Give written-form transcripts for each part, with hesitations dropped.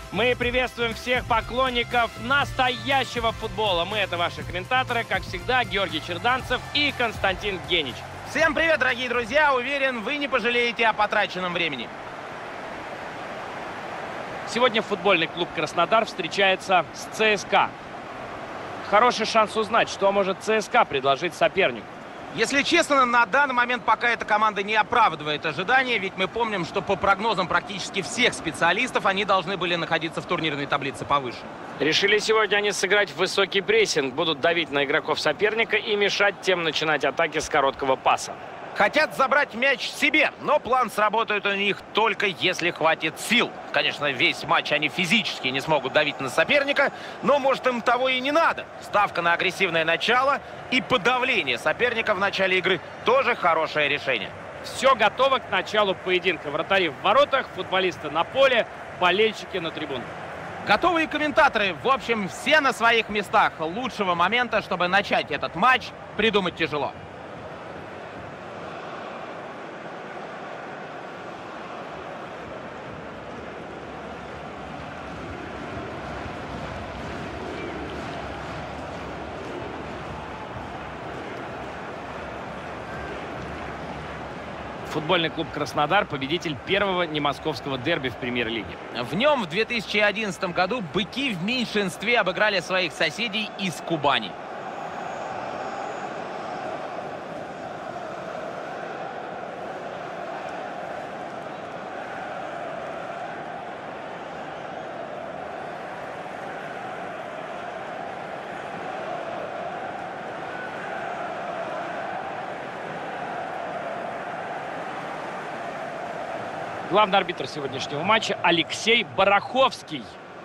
Мы приветствуем всех поклонников настоящего футбола. Мы — это ваши комментаторы, как всегда, Георгий Черданцев и Константин Генич. Всем привет, дорогие друзья! Уверен, вы не пожалеете о потраченном времени. Сегодня футбольный клуб «Краснодар» встречается с ЦСКА. Хороший шанс узнать, что может ЦСКА предложить сопернику. Если честно, на данный момент пока эта команда не оправдывает ожидания, ведь мы помним, что по прогнозам практически всех специалистов они должны были находиться в турнирной таблице повыше. Решили сегодня они сыграть в высокий прессинг, будут давить на игроков соперника и мешать тем начинать атаки с короткого паса. Хотят забрать мяч себе, но план сработает у них только если хватит сил. Конечно, весь матч они физически не смогут давить на соперника, но, может, им того и не надо. Ставка на агрессивное начало и подавление соперника в начале игры тоже хорошее решение. Все готово к началу поединка. Вратари в воротах, футболисты на поле, болельщики на трибунах. Готовые комментаторы. В общем, все на своих местах. Лучшего момента, чтобы начать этот матч, придумать тяжело. Футбольный клуб «Краснодар» — победитель первого немосковского дерби в премьер-лиге. В нем в 2011 году быки в меньшинстве обыграли своих соседей из Кубани. Главный арбитр сегодняшнего матча — Алексей Бараховский.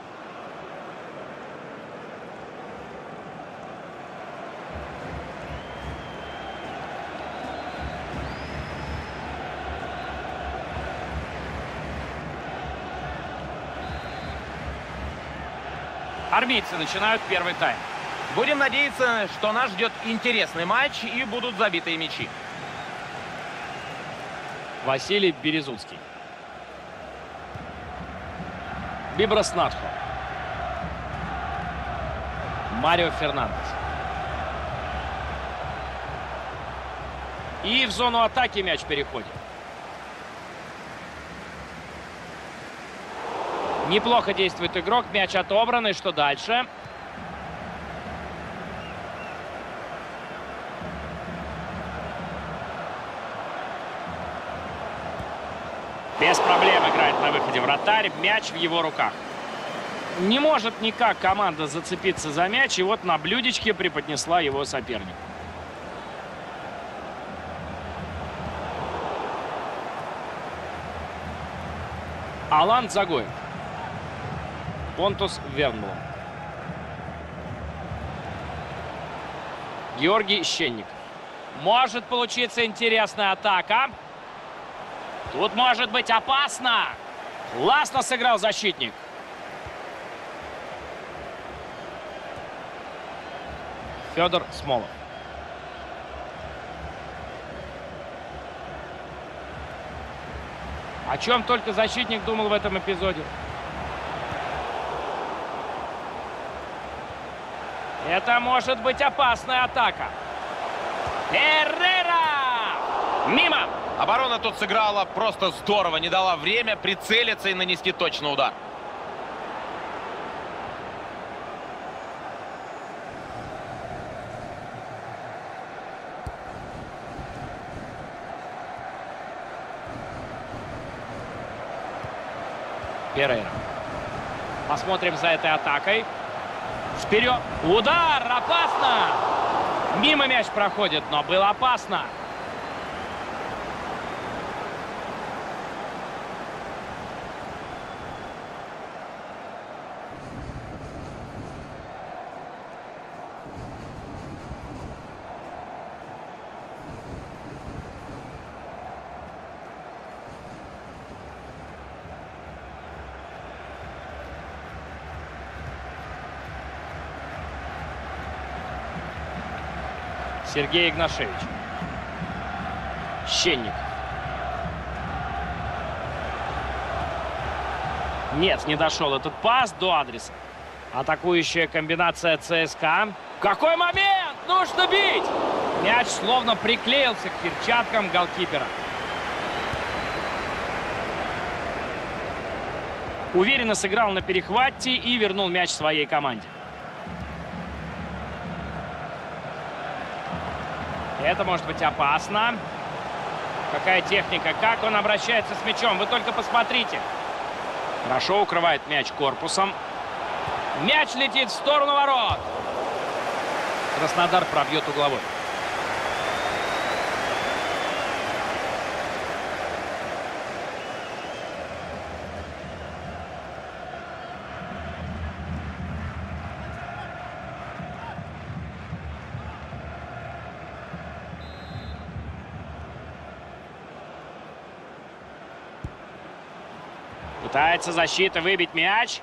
Армейцы начинают первый тайм. Будем надеяться, что нас ждет интересный матч и будут забитые мячи. Василий Березуцкий. Биброс Натхо. Марио Фернандес. И в зону атаки мяч переходит. Неплохо действует игрок. Мяч отобран. И что дальше? Без проблем играет на выходе вратарь. Мяч в его руках. Не может никак команда зацепиться за мяч. И вот на блюдечке преподнесла его сопернику. Алан Загоев. Понтус Вернблом. Георгий Щенников. Может получиться интересная атака. Тут может быть опасно. Классно сыграл защитник. Федор Смолов. О чем только защитник думал в этом эпизоде. Это может быть опасная атака. Эррера! Мимо! Оборона тут сыграла просто здорово, не дала время прицелиться и нанести точный удар. Перейра. Посмотрим за этой атакой. Вперед! Удар! Опасно! Мимо мяч проходит, но было опасно. Сергей Игнашевич. Щенников. Нет, не дошел этот пас до адреса. Атакующая комбинация ЦСКА. Какой момент! Нужно бить! Мяч словно приклеился к перчаткам голкипера. Уверенно сыграл на перехвате и вернул мяч своей команде. Это может быть опасно. Какая техника, как он обращается с мячом. Вы только посмотрите. Хорошо укрывает мяч корпусом. Мяч летит в сторону ворот. Краснодар пробьет угловой. Пытается защита выбить мяч.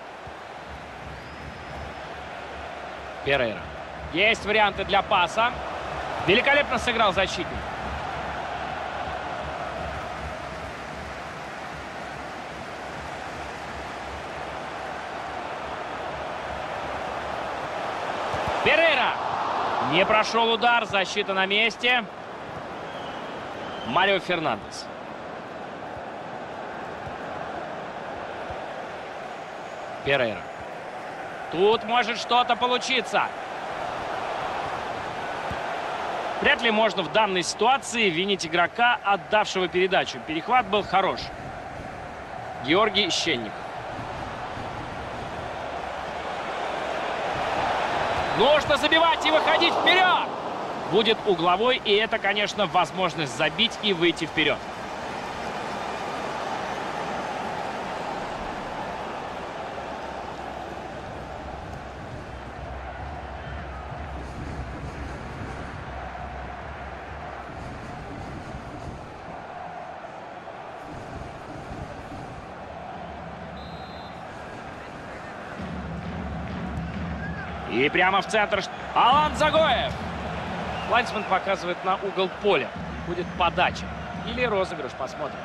Перейра. Есть варианты для паса. Великолепно сыграл защитник. Перейра. Не прошел удар. Защита на месте. Марио Фернандес. Перейра. Тут может что-то получиться. Вряд ли можно в данной ситуации винить игрока, отдавшего передачу. Перехват был хорош. Георгий Щенников. Нужно забивать и выходить вперед. Будет угловой, и это, конечно, возможность забить и выйти вперед. И прямо в центр Алан Загоев. Лайнсман показывает на угол поля. Будет подача. Или розыгрыш. Посмотрим.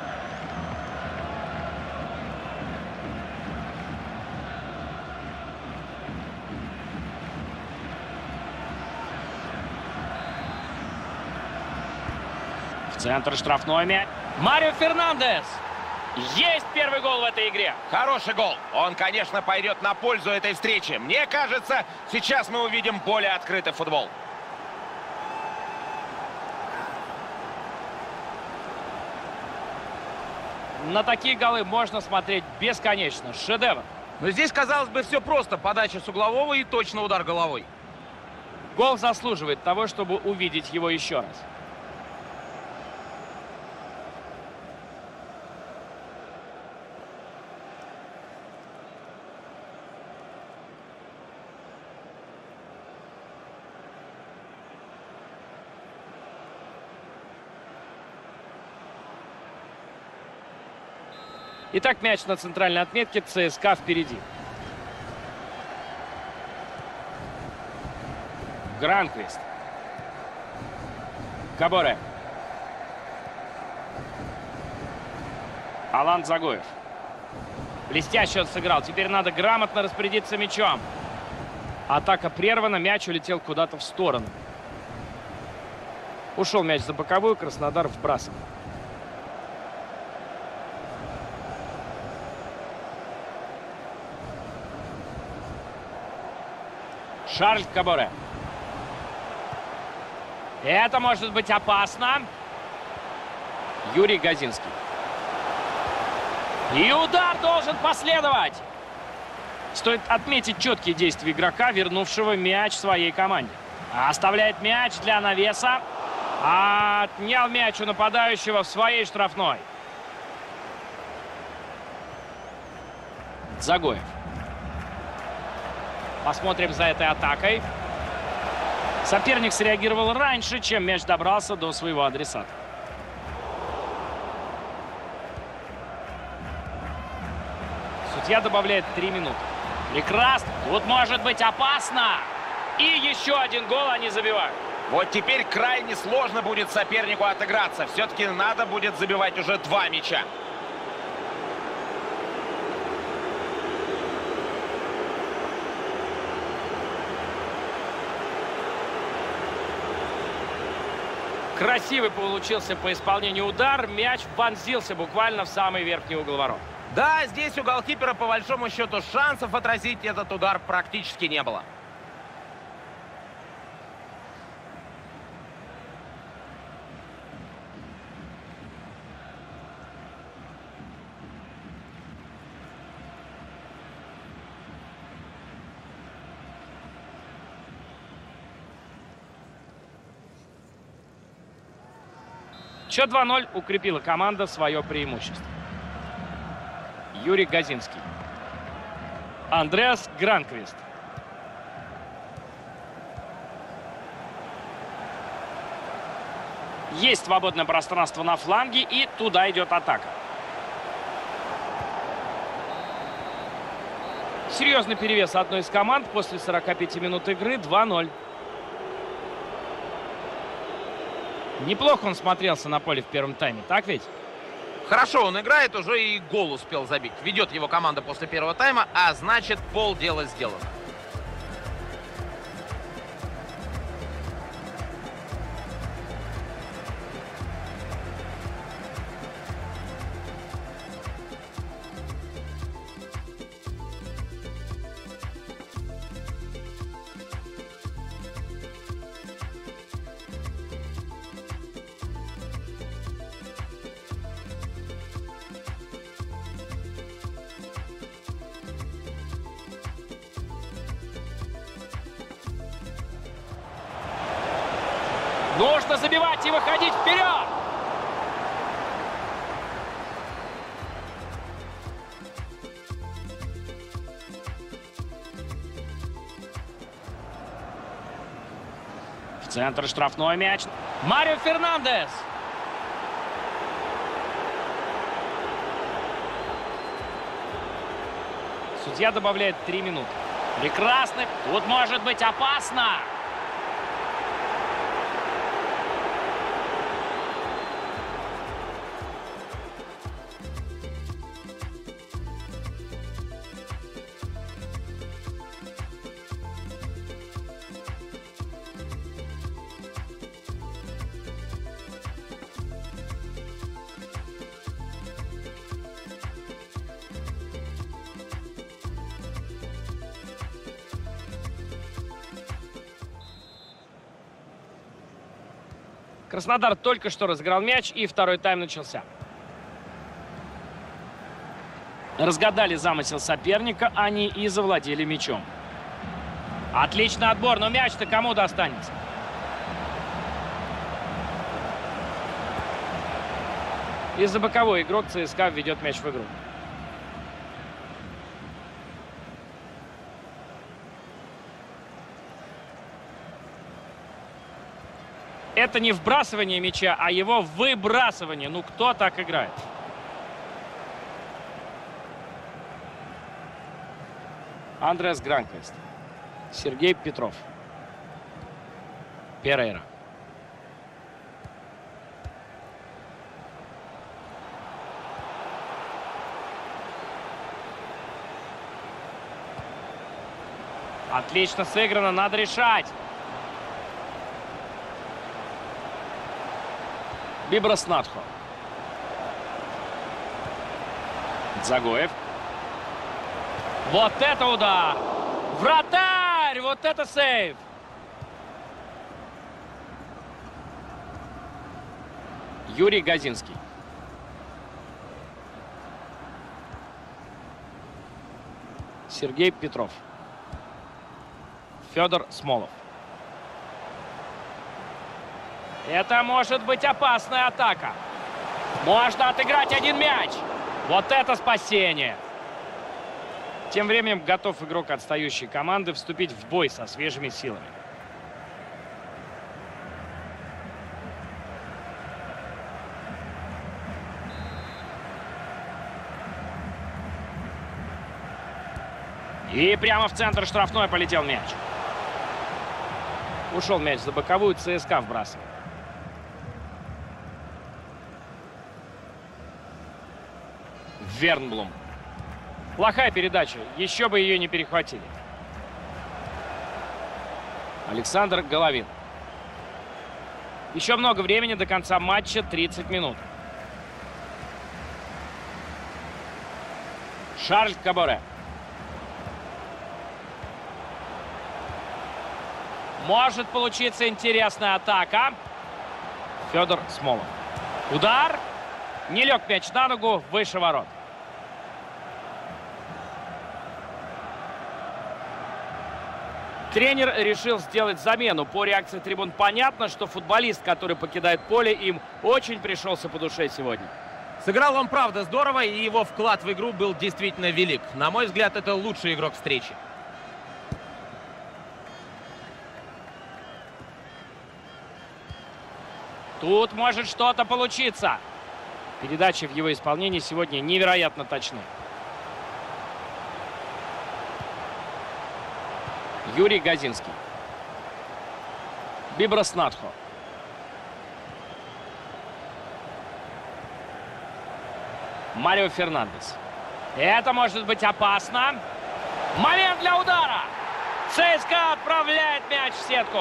В центр штрафной мяч. Марио Фернандес. Есть первый гол в этой игре. Хороший гол. Он, конечно, пойдет на пользу этой встречи. Мне кажется, сейчас мы увидим более открытый футбол. На такие голы можно смотреть бесконечно. Шедевр. Но здесь, казалось бы, все просто. Подача с углового и точно удар головой. Гол заслуживает того, чтобы увидеть его еще раз. Итак, мяч на центральной отметке. ЦСКА впереди. Гранквист. Каборе. Алан Загоев. Блестяще он сыграл. Теперь надо грамотно распорядиться мячом. Атака прервана. Мяч улетел куда-то в сторону. Ушел мяч за боковую. Краснодар вбрасывает. Шарль Каборе. Это может быть опасно. Юрий Газинский. И удар должен последовать. Стоит отметить четкие действия игрока, вернувшего мяч своей команде. Оставляет мяч для навеса. Отнял мяч у нападающего в своей штрафной. Загоев. Посмотрим за этой атакой. Соперник среагировал раньше, чем мяч добрался до своего адресата. Судья добавляет 3 минуты. Прекрасно. Тут может быть опасно. И еще один гол они забивают. Вот теперь крайне сложно будет сопернику отыграться. Все-таки надо будет забивать уже 2 мяча. Красивый получился по исполнению удар. Мяч вонзился буквально в самый верхний угол ворот. Да, здесь у голкипера по большому счету шансов отразить этот удар практически не было. Счет 2-0, укрепила команда свое преимущество. Юрий Газинский. Андреас Гранквист. Есть свободное пространство на фланге, и туда идет атака. Серьезный перевес одной из команд после 45 минут игры. 2-0. Неплохо он смотрелся на поле в первом тайме, так ведь? Хорошо он играет, уже и гол успел забить. Ведет его команда после первого тайма, а значит, полдела сделано. Нужно забивать и выходить вперед! В центр штрафной мяч. Марио Фернандес. Судья добавляет 3 минуты. Прекрасно. Тут может быть опасно. Краснодар только что разыграл мяч, и второй тайм начался. Разгадали замысел соперника, они и завладели мячом. Отличный отбор, но мяч-то кому достанется? Из-за боковой игрок ЦСКА ведет мяч в игру. Это не вбрасывание мяча, а его выбрасывание. Ну, кто так играет? Андреас Гранквист. Сергей Петров. Перейра. Отлично сыграно, надо решать. Бибрас Надхо. Дзагоев. Вот это удар! Вратарь! Вот это сейв! Юрий Газинский. Сергей Петров. Федор Смолов. Это может быть опасная атака. Можно отыграть один мяч. Вот это спасение. Тем временем готов игрок отстающей команды вступить в бой со свежими силами. И прямо в центр штрафной полетел мяч. Ушел мяч за боковую, ЦСКА вбрасывает. Вернблум. Плохая передача. Еще бы ее не перехватили. Александр Головин. Еще много времени до конца матча, 30 минут. Шарль Каборе. Может получиться интересная атака. Федор Смолов. Удар. Не лег мяч на ногу, выше ворот. Тренер решил сделать замену. По реакции трибун понятно, что футболист, который покидает поле, им очень пришелся по душе сегодня. Сыграл он, правда, здорово, и его вклад в игру был действительно велик. На мой взгляд, это лучший игрок встречи. Тут может что-то получиться. Передачи в его исполнении сегодня невероятно точны. Юрий Газинский. Биброс Надхо. Марио Фернандес. Это может быть опасно. Момент для удара. ЦСКА отправляет мяч в сетку.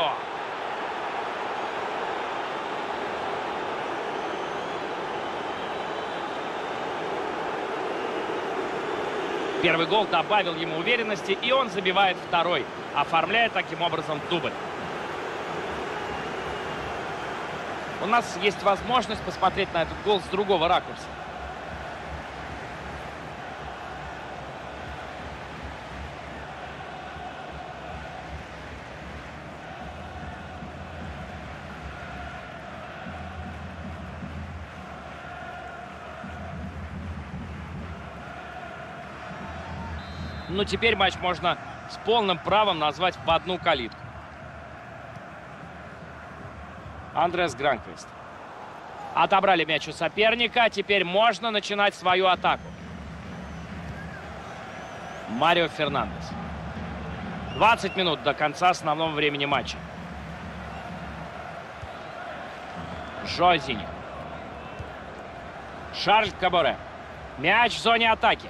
Первый гол добавил ему уверенности, и он забивает второй, оформляя таким образом дубль. У нас есть возможность посмотреть на этот гол с другого ракурса. Но теперь матч можно с полным правом назвать в одну калитку. Андреас Гранквист. Отобрали мяч у соперника. Теперь можно начинать свою атаку. Марио Фернандес. 20 минут до конца основного времени матча. Жозиньо. Шарль Каборе. Мяч в зоне атаки.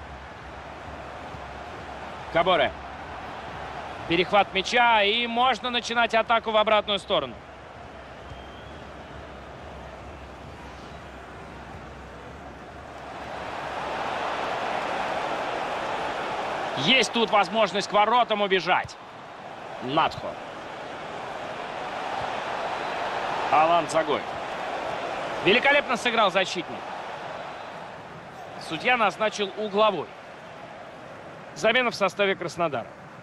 Каборе. Перехват мяча, и можно начинать атаку в обратную сторону. Есть тут возможность к воротам убежать. Надхо. Алан Загоев. Великолепно сыграл защитник. Судья назначил угловой. Замена в составе Краснодара.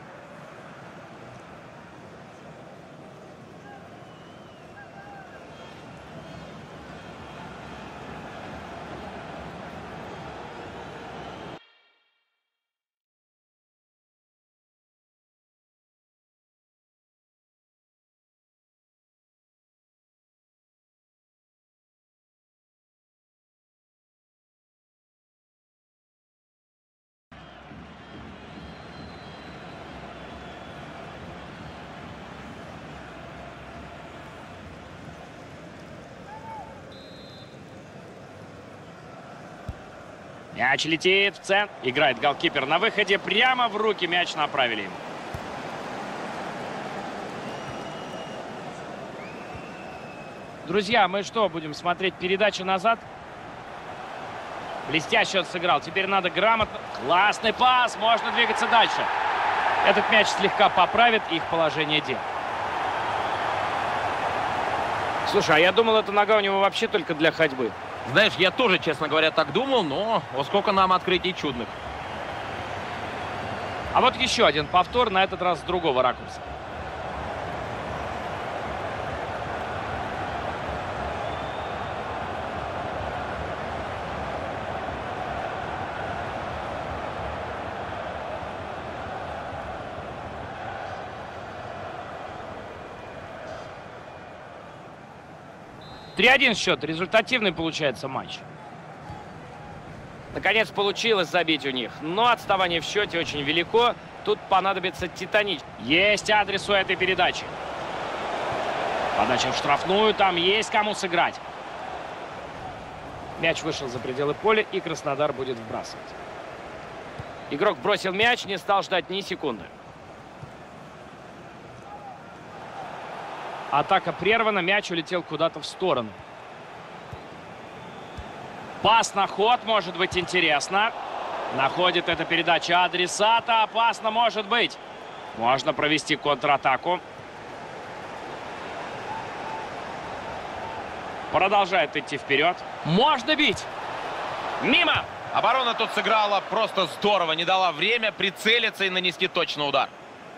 Мяч летит в центр. Играет голкипер на выходе. Прямо в руки мяч направили ему. Друзья, мы что, будем смотреть передачу назад? Блестяще он сыграл. Теперь надо грамотно. Классный пас. Можно двигаться дальше. Этот мяч слегка поправит их положение дел. Слушай, а я думал, эта нога у него вообще только для ходьбы. Знаешь, я тоже, честно говоря, так думал, но сколько нам открытий чудных. А вот еще один повтор, на этот раз с другого ракурса. (3-1) счет. Результативный получается матч. Наконец получилось забить у них. Но отставание в счете очень велико. Тут понадобится титанить. Есть адрес у этой передачи. Подача в штрафную. Там есть кому сыграть. Мяч вышел за пределы поля, и Краснодар будет вбрасывать. Игрок бросил мяч, не стал ждать ни секунды. Атака прервана, мяч улетел куда-то в сторону. Пас на ход, может быть интересно. Находит эта передача адресата. Опасно может быть. Можно провести контратаку. Продолжает идти вперед. Можно бить. Мимо. Оборона тут сыграла просто здорово. Не дала время прицелиться и нанести точный удар.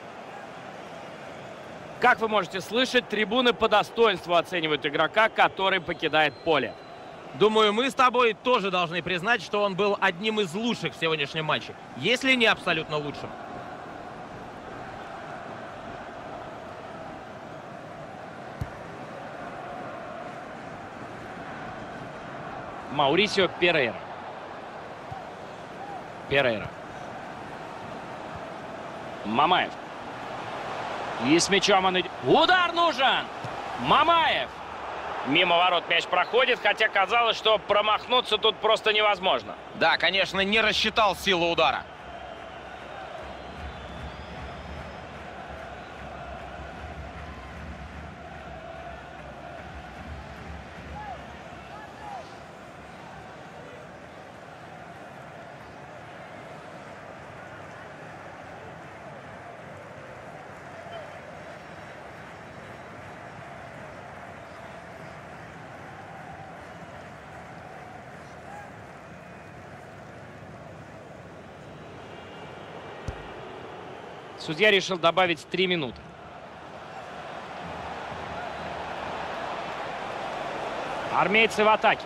Как вы можете слышать, трибуны по достоинству оценивают игрока, который покидает поле. Думаю, мы с тобой тоже должны признать, что он был одним из лучших в сегодняшнем матче. Если не абсолютно лучшим. Маурисио Перейра. Мамаев. И с мячом он идет. Удар нужен! Мамаев! Мимо ворот мяч проходит, хотя казалось, что промахнуться тут просто невозможно. Да, конечно, не рассчитал силу удара. Судья решил добавить 3 минуты. Армейцы в атаке.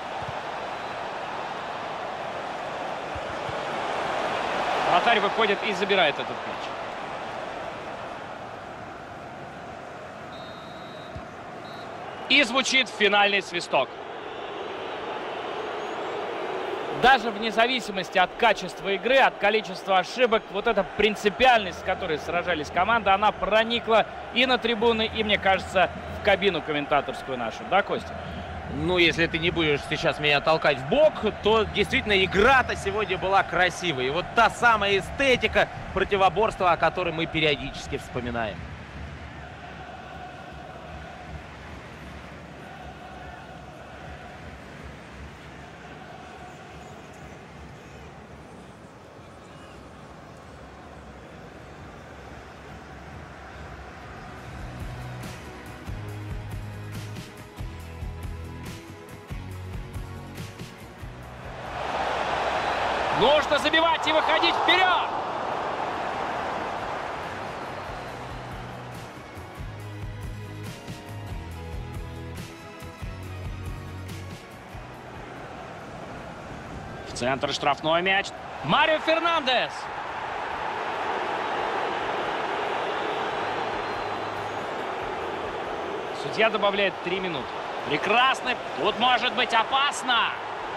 Вратарь выходит и забирает этот мяч. И звучит финальный свисток. Даже вне зависимости от качества игры, от количества ошибок, вот эта принципиальность, с которой сражались команды, она проникла и на трибуны, и, мне кажется, в кабину комментаторскую нашу. Да, Костя? Ну, если ты не будешь сейчас меня толкать в бок, то действительно игра-то сегодня была красивой. И вот та самая эстетика противоборства, о которой мы периодически вспоминаем. Нужно забивать и выходить вперед! В центр штрафной мяч. Марио Фернандес. Судья добавляет 3 минуты. Прекрасно. Тут может быть опасно.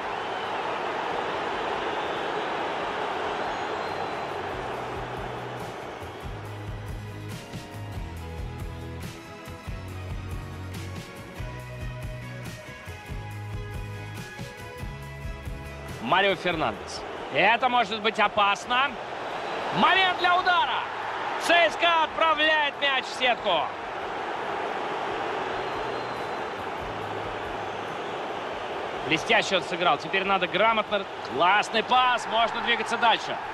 Марио Фернандес. Это может быть опасно. Момент для удара. ЦСКА отправляет мяч в сетку. Блестяще он сыграл. Теперь надо грамотно. Классный пас. Можно двигаться дальше.